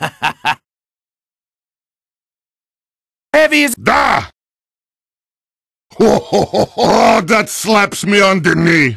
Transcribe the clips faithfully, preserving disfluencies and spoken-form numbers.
Heavy as Da! Ho, ho, ho, ho. Oh, that slaps me on the knee.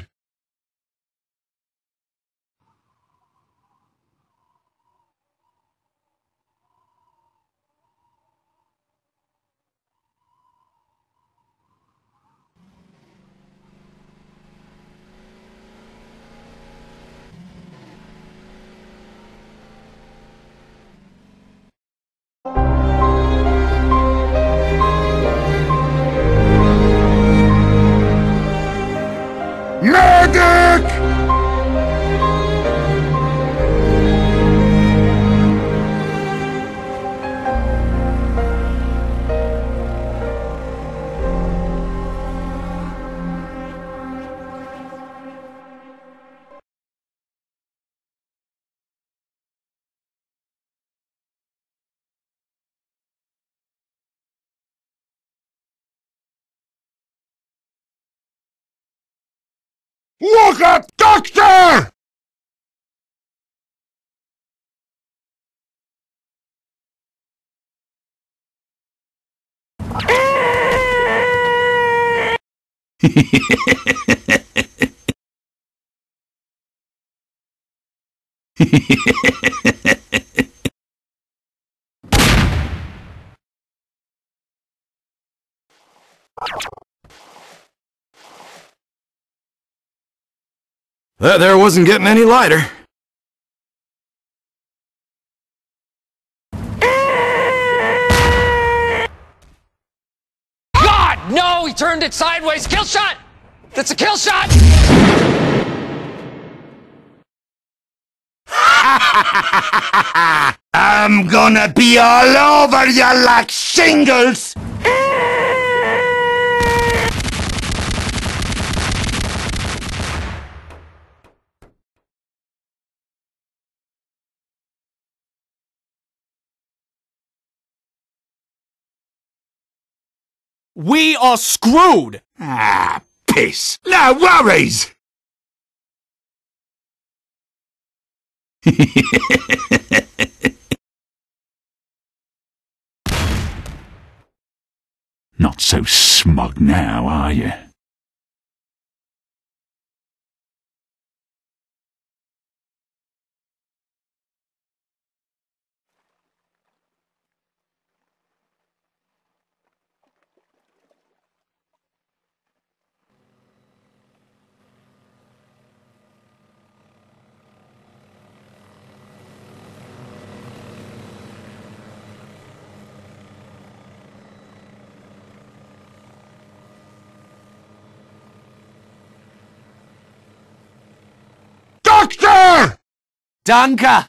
Medic! Look at Doctor! That there wasn't getting any lighter. God, no! He turned it sideways. Kill shot! That's a kill shot! I'm gonna be all over you like shingles! We are screwed! Ah, piss! No worries! Not so smug now, are you? Doctor! Danke!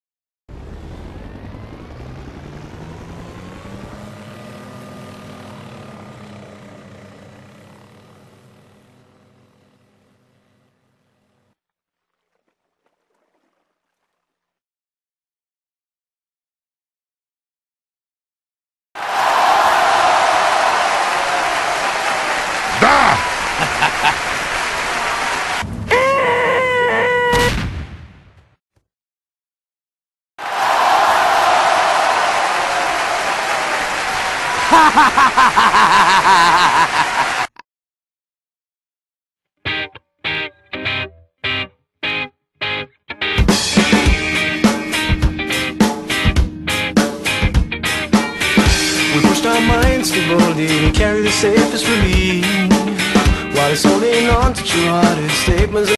Da! We pushed our minds to boldly and carry the safest relief, while it's holding on to true-hearted statements.